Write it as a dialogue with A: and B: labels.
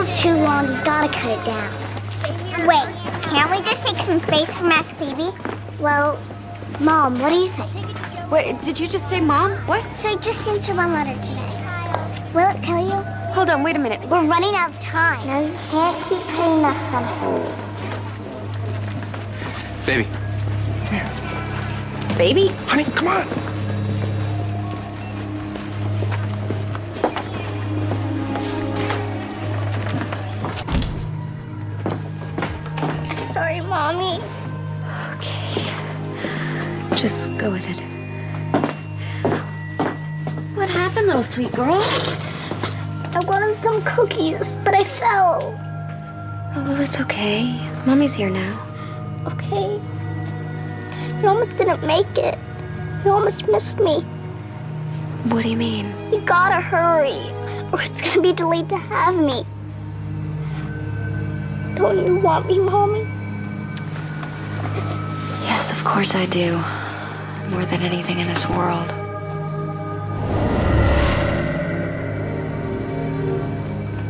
A: video's too long. You gotta cut it down.
B: Wait, can't we just take some space from Ask Phoebe?
A: Well, Mom, what do you think?
C: Wait, did you just say Mom? What?
B: So just answer one letter today. Will it kill you?
C: Hold on, wait a minute.
A: We're running out of time. No, you can't keep putting us on hold.
D: Baby. Here.
C: Baby?
D: Honey, come on.
A: I'm sorry, Mommy.
C: Okay. Just go with it. What happened, little sweet girl?
A: I wanted some cookies, but I fell.
C: Oh, well, it's okay. Mommy's here now.
A: Okay. You almost didn't make it. You almost missed me.
C: What do you mean?
A: You gotta hurry, or it's gonna be delayed to have me. Don't you want me, Mommy?
C: Yes, of course I do. More than anything in this world.